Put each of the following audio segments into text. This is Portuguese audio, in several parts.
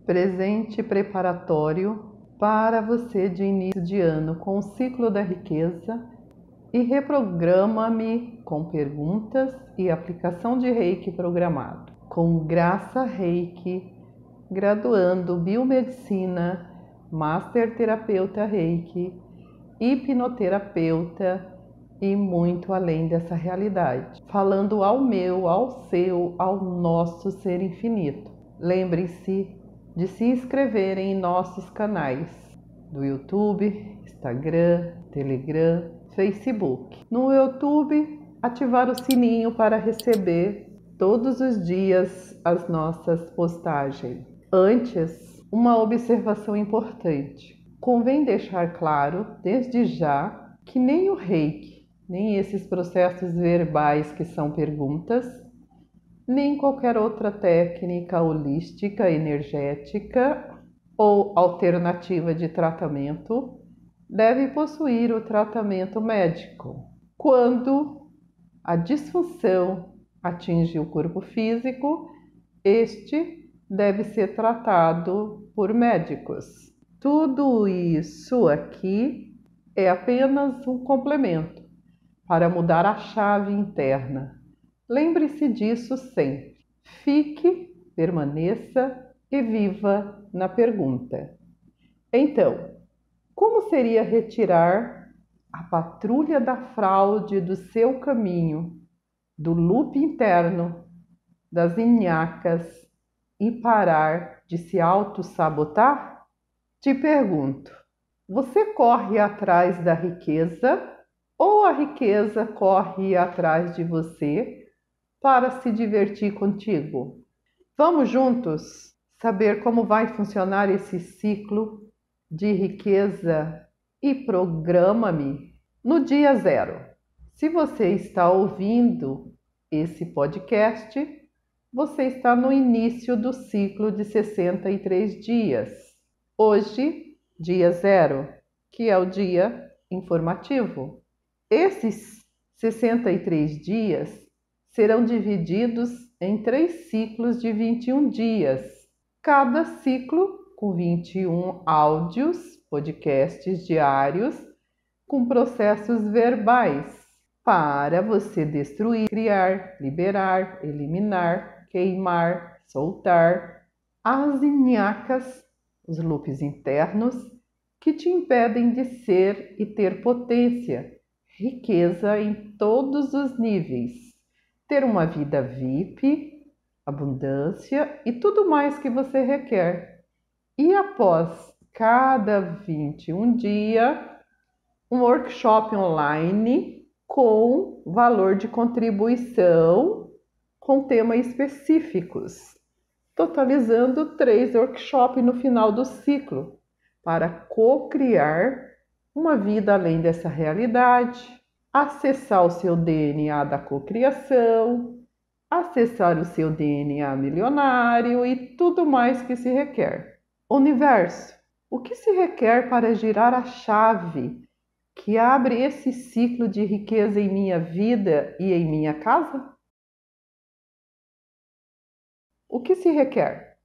Presente preparatório para você de início de ano com o ciclo da riqueza e reprograma-me com perguntas e aplicação de Reiki programado. Com Graça Reiki, graduando Biomedicina, Master Terapeuta Reiki, hipnoterapeuta e muito além dessa realidade. Falando ao meu, ao seu, ao nosso ser infinito. Lembre-se de se inscreverem em nossos canais do YouTube, Instagram, Telegram, Facebook. No YouTube, ativar o sininho para receber todos os dias as nossas postagens. Antes, uma observação importante. Convém deixar claro, desde já, que nem o Reiki, nem esses processos verbais que são perguntas, nem qualquer outra técnica holística, energética ou alternativa de tratamento deve possuir o tratamento médico. Quando a disfunção atinge o corpo físico, este deve ser tratado por médicos. Tudo isso aqui é apenas um complemento para mudar a chave interna. Lembre-se disso sempre. Fique, permaneça e viva na pergunta. Então, como seria retirar a patrulha da fraude do seu caminho, do loop interno, das inhacas e parar de se auto-sabotar? Te pergunto, você corre atrás da riqueza ou a riqueza corre atrás de você para se divertir contigo? Vamos juntos saber como vai funcionar esse ciclo de riqueza e programa-me no dia 0. Se você está ouvindo esse podcast, você está no início do ciclo de 63 dias. Hoje, dia 0, que é o dia informativo. Esses 63 dias serão divididos em 3 ciclos de 21 dias, cada ciclo com 21 áudios, podcasts diários, com processos verbais, para você destruir, criar, liberar, eliminar, queimar, soltar as inhacas, os loops internos, que te impedem de ser e ter potência, riqueza em todos os níveis. Ter uma vida VIP, abundância e tudo mais que você requer. E após cada 21 dias, um workshop online com valor de contribuição com temas específicos, totalizando 3 workshops no final do ciclo, para co-criar uma vida além dessa realidade, acessar o seu DNA da cocriação, acessar o seu DNA milionário e tudo mais que se requer. Universo, o que se requer para girar a chave que abre esse ciclo de riqueza em minha vida e em minha casa? O que se requer?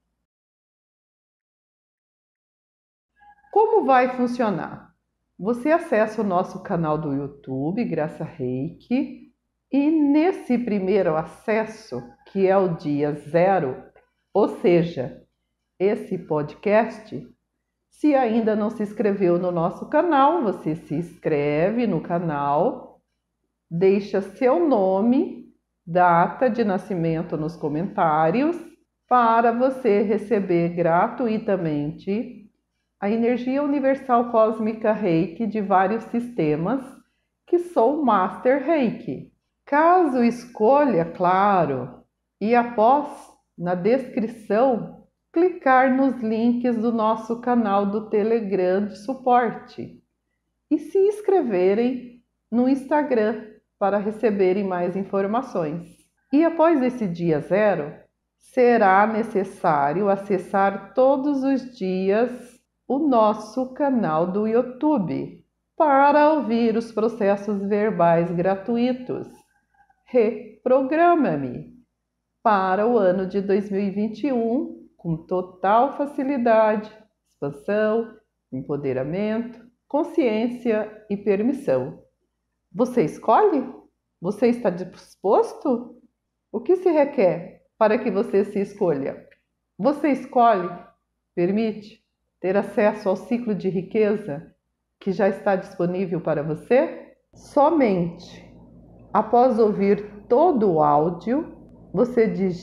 Como vai funcionar? Você acessa o nosso canal do YouTube, Graça Reiki, e nesse primeiro acesso, que é o dia 0, ou seja, esse podcast, se ainda não se inscreveu no nosso canal, você se inscreve no canal, deixa seu nome, data de nascimento nos comentários, para você receber gratuitamente a energia universal cósmica Reiki de vários sistemas, que sou Master Reiki. Caso escolha, claro, e após, na descrição, clicar nos links do nosso canal do Telegram de suporte e se inscreverem no Instagram para receberem mais informações. E após esse dia 0, será necessário acessar todos os dias o nosso canal do YouTube para ouvir os processos verbais gratuitos. Reprograma-me para o ano de 2021 com total facilidade, expansão, empoderamento, consciência e permissão. Você escolhe? Você está disposto? O que se requer para que você se escolha? Você escolhe, permite ter acesso ao ciclo de riqueza que já está disponível para você? Somente após ouvir todo o áudio, você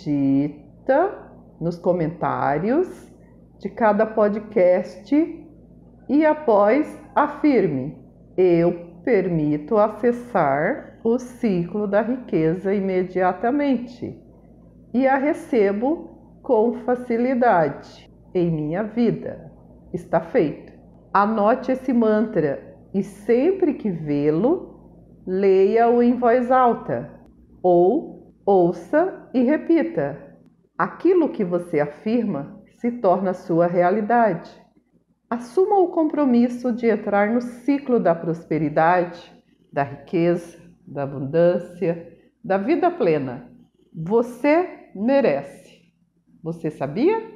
digita nos comentários de cada podcast e após afirme: eu permito acessar o ciclo da riqueza imediatamente e a recebo com facilidade em minha vida. Está feito. Anote esse mantra e sempre que vê-lo, leia-o em voz alta ou ouça e repita. Aquilo que você afirma se torna sua realidade. Assuma o compromisso de entrar no ciclo da prosperidade, da riqueza, da abundância, da vida plena. Você merece. Você sabia?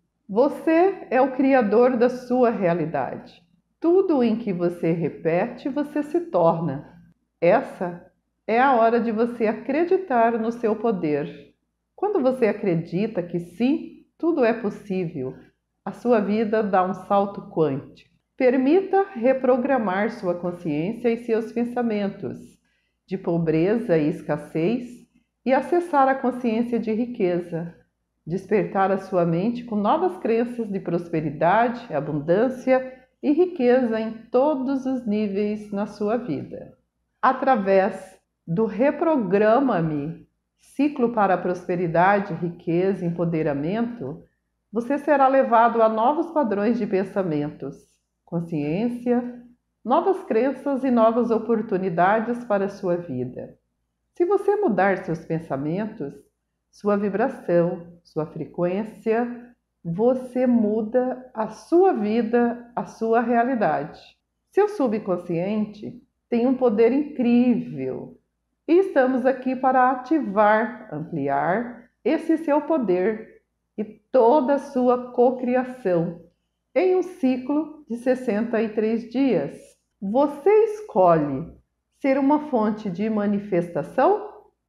Você é o criador da sua realidade. Tudo em que você repete, você se torna. Essa é a hora de você acreditar no seu poder. Quando você acredita que sim, tudo é possível, a sua vida dá um salto quântico. Permita reprogramar sua consciência e seus pensamentos de pobreza e escassez e acessar a consciência de riqueza. Despertar a sua mente com novas crenças de prosperidade, abundância e riqueza em todos os níveis na sua vida. Através do Reprograma-me, ciclo para a prosperidade, riqueza e empoderamento, você será levado a novos padrões de pensamentos, consciência, novas crenças e novas oportunidades para a sua vida. Se você mudar seus pensamentos, sua vibração, sua frequência, você muda a sua vida, a sua realidade. Seu subconsciente tem um poder incrível e estamos aqui para ativar, ampliar esse seu poder e toda a sua cocriação em um ciclo de 63 dias. Você escolhe ser uma fonte de manifestação?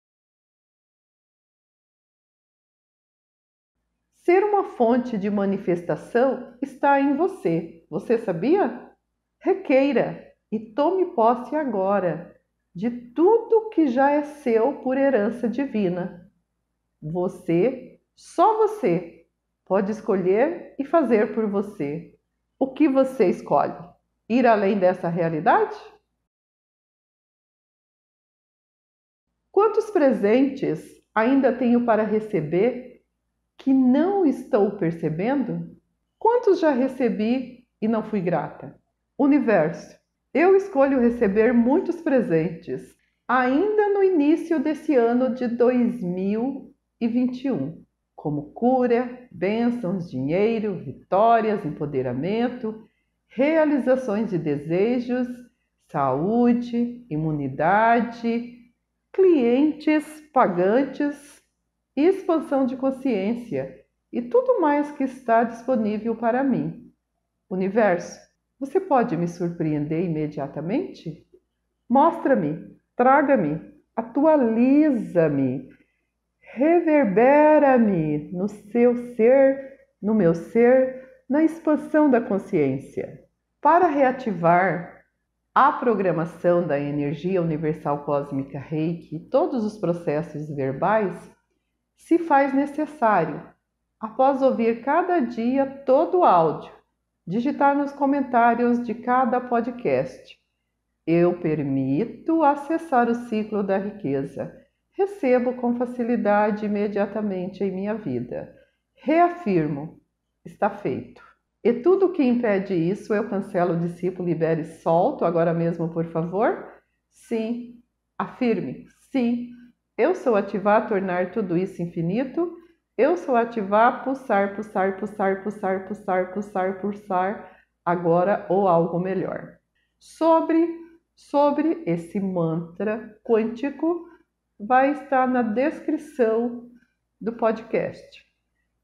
Ser uma fonte de manifestação está em você. Você sabia? Requeira e tome posse agora de tudo que já é seu por herança divina. Você, só você, pode escolher e fazer por você. O que você escolhe? Ir além dessa realidade? Quantos presentes ainda tenho para receber que não estou percebendo? Quantos já recebi e não fui grata? Universo, eu escolho receber muitos presentes ainda no início desse ano de 2021, como cura, bênçãos, dinheiro, vitórias, empoderamento, realizações de desejos, saúde, imunidade, clientes pagantes, expansão de consciência e tudo mais que está disponível para mim. Universo, você pode me surpreender imediatamente? Mostra-me, traga-me, atualiza-me, reverbera-me no seu ser, no meu ser, na expansão da consciência. Para reativar a programação da energia universal cósmica Reiki e todos os processos verbais, se faz necessário, após ouvir cada dia todo o áudio, digitar nos comentários de cada podcast: eu permito acessar o ciclo da riqueza. Recebo com facilidade imediatamente em minha vida. Reafirmo, está feito. E tudo o que impede isso, eu cancelo o discípulo, libere e solto agora mesmo, por favor? Sim. Afirme, sim. Eu sou ativar, tornar tudo isso infinito. Eu sou ativar, pulsar, pulsar, pulsar, pulsar, pulsar, pulsar, pulsar, agora ou algo melhor. Sobre esse mantra quântico, vai estar na descrição do podcast.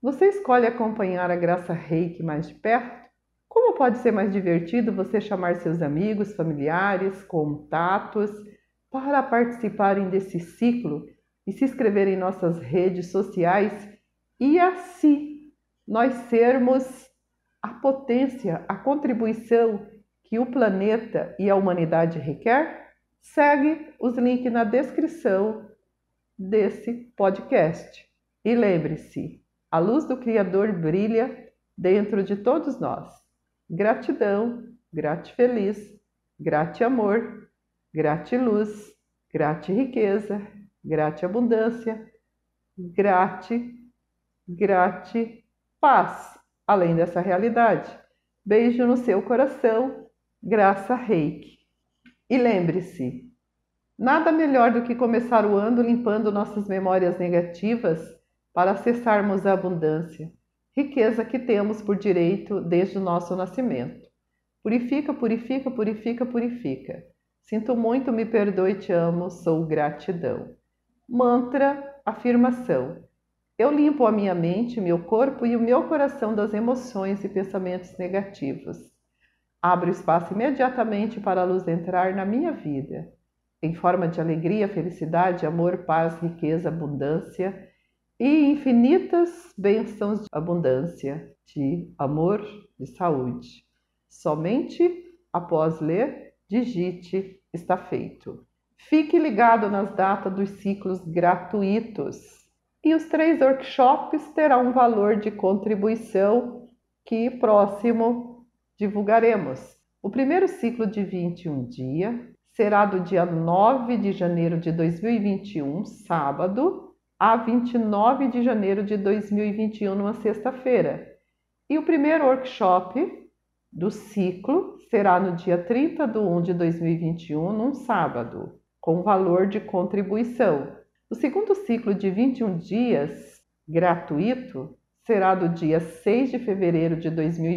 Você escolhe acompanhar a Graça Reiki mais de perto? Como pode ser mais divertido você chamar seus amigos, familiares, contatos para participarem desse ciclo e se inscrever em nossas redes sociais e assim nós sermos a potência, a contribuição que o planeta e a humanidade requer? Segue os links na descrição desse podcast. E lembre-se, a luz do Criador brilha dentro de todos nós. Gratidão, grate-feliz, grate-amor, grate-luz, grate-riqueza, grate-abundância, grate-paz, além dessa realidade. Beijo no seu coração, Graça Reiki. E lembre-se, nada melhor do que começar o ano limpando nossas memórias negativas para acessarmos a abundância, riqueza que temos por direito desde o nosso nascimento. Purifica, purifica, purifica, purifica. Sinto muito, me perdoe, te amo, sou gratidão. Mantra, afirmação. Eu limpo a minha mente, meu corpo e o meu coração das emoções e pensamentos negativos. Abro espaço imediatamente para a luz entrar na minha vida, em forma de alegria, felicidade, amor, paz, riqueza, abundância e infinitas bênçãos de abundância, de amor, de saúde. Somente após ler, digite, está feito. Fique ligado nas datas dos ciclos gratuitos. E os 3 workshops terão um valor de contribuição que próximo divulgaremos. O primeiro ciclo de 21 dias será do dia 9 de janeiro de 2021, sábado, a 29 de janeiro de 2021, numa sexta-feira. E o primeiro workshop do ciclo será no dia 30 de 1 de 2021, num sábado, com valor de contribuição. O segundo ciclo de 21 dias gratuito será do dia 6 de fevereiro de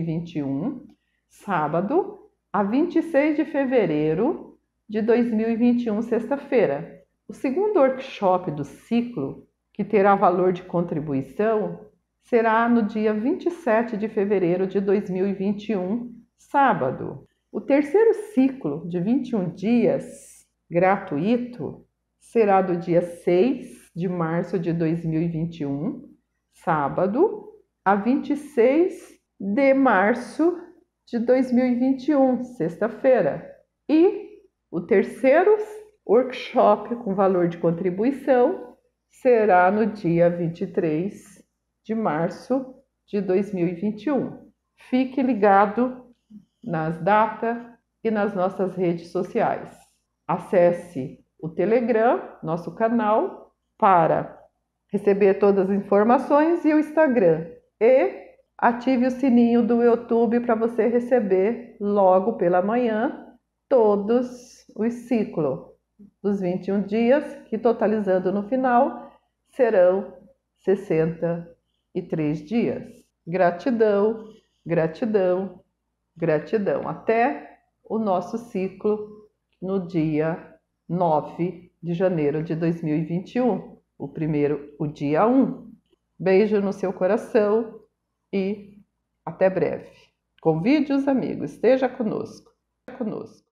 2021, sábado, a 26 de fevereiro de 2021, sexta-feira. O segundo workshop do ciclo, que terá valor de contribuição, será no dia 27 de fevereiro de 2021, sábado. O terceiro ciclo de 21 dias gratuito será do dia 6 de março de 2021, sábado, a 26 de março de 2021, sexta-feira. E o terceiro workshop com valor de contribuição será no dia 23 de março de 2021. Fique ligado nas datas e nas nossas redes sociais. Acesse o Telegram, nosso canal, para receber todas as informações, e o Instagram. E ative o sininho do YouTube para você receber logo pela manhã todos os ciclos dos 21 dias, que totalizando no final serão 63 dias. Gratidão, gratidão, gratidão. Até o nosso ciclo no dia 9 de janeiro de 2021, o dia 1. Beijo no seu coração e até breve. Convide os amigos, esteja conosco.